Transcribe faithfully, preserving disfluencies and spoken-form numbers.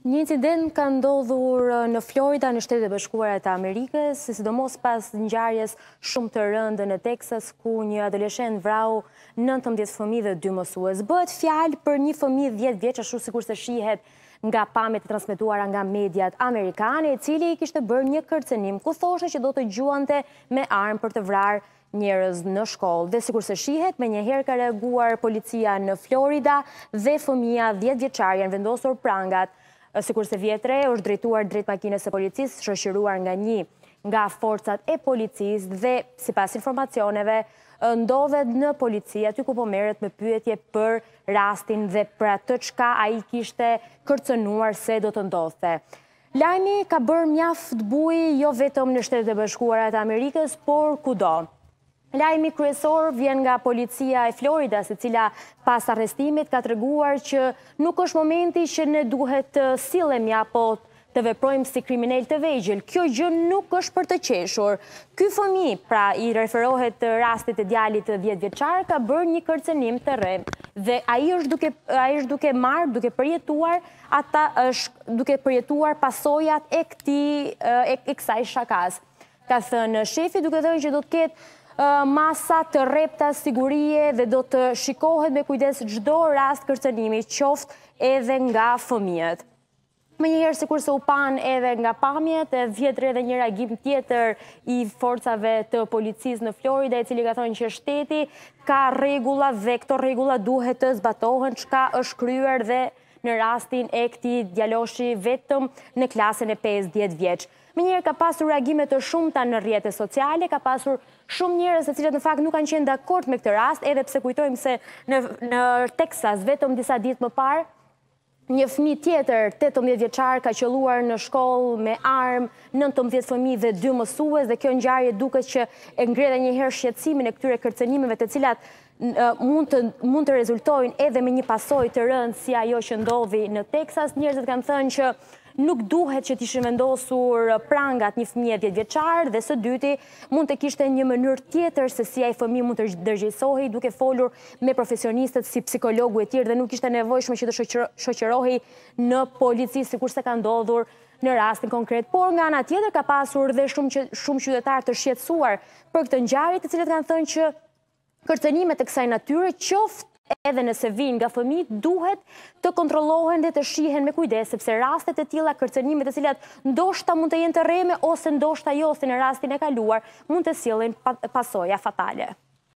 Një incident ka ndodhur në Florida, në Shtetet e Bashkuara të Amerikës, sidomos pas ngjarjes shumë të rëndë në Texas, ku një adoleshent vrau nëntëmbëdhjetë fëmijë dhe dy mësues. Bëhet fjalë për një fëmijë dhjetë vjeç, ashtu sikur se shihet nga pamjet e transmetuara nga mediat amerikane, i cili kishte bërë një kërcënim ku thoshte që do të gjuante me armë për të vrarë njerëz në shkollë. Dhe sikur se shihet, menjëherë ka reaguar policia në Florida dhe fëmia dhjetë vjeçar janë vendosur prangat. Sikur se vjetre, është drejtuar drejt makinës së policisë, shoqëruar nga një nga forcat e policisë dhe, sipas informacioneve, ndodhet në polici aty ku po merret me pyetje për rastin dhe për atë çka ai kishte kërcënuar se do të ndodhte. Lajmi ka bërë mjaft buj jo vetëm në Shtetet e Bashkuara të Amerikës, por kudo. Lajmi kryesor vjen nga policia e Floridas, e cila pas arrestimit ka treguar që nuk është momenti që ne duhet të sillemi apo të veprojmë si kriminal të vegjël. Kjo gjë nuk është për të qeshur. Ky fëmijë, pra i referohet të rastit të djalit të dhjetë vjeçar, ka bërë një kërcënim të rrem dhe ai është duke ai është duke marrë, duke përjetuar ata është duke përjetuar pasojat e këtij e, e kësaj shakas. Ka thënë shefi, duke thënë që do të ketë masa të rrepta sigurie dhe do të shikohet me kujdes çdo rast kërcënimi, qoftë edhe nga fëmijët. Menjëherë, sikur se u pan edhe nga pamjet, e vjetër edhe një reagim tjetër i forcave të policisë në Florida, i cili ka thënë që shteti ka rregulla dhe këto rregulla duhet të zbatohen, çka është kryer dhe në rastin e këtij djaloshi vetëm në klasën e pesëdhjetë vjeç. Menjëherë ka pasur reagime të shumta në rrjetet sociale, ka pasur shumë njerëz të cilët në fakt nuk kanë qenë dakord me këtë rast, edhe pse kujtojmë se në, në Texas vetëm disa ditë më parë një fëmijë tjetër, tetëmbëdhjetë vjeçar, ka qelluar në shkollë me armë, nëntëmbëdhjetë fëmijë dhe dy mësues, dhe kjo ngjarje duket që e ngre edhe një herë shqetësimin e këtyre kërcënimeve të cilat mund të mund të rezultojnë edhe me një pasojë të rëndë si ajo që ndodhi në Texas. Njerëzit kanë thënë që nuk duhet që t'ishin vendosur prangat një fëmijë dhjetë vjeçar, dhe së dyti mund të kishte një mënyrë tjetër se si ai fëmijë mund të dërgjegjësohej, duke folur me profesionistët si psikologu e tjerë, dhe nuk ishte nevojshme që të shoqërohej në polici sikur se ka ndodhur në rastin konkret. Por nga ana tjetër ka pasur dhe shumë shumë qytetarë të shqetësuar për këtë ngjarje, të cilët kanë thënë që kërcënimet e kësaj natyre, qoftë edhe nëse vinë nga fëmijët, duhet të kontrollohen dhe të shihen me kujdes, sepse rastet e tilla, kërcënime të cilat ndoshta mund të jenë të rreme ose ndoshta jo, se në rastin e kaluar mund të sjellin pasoja fatale.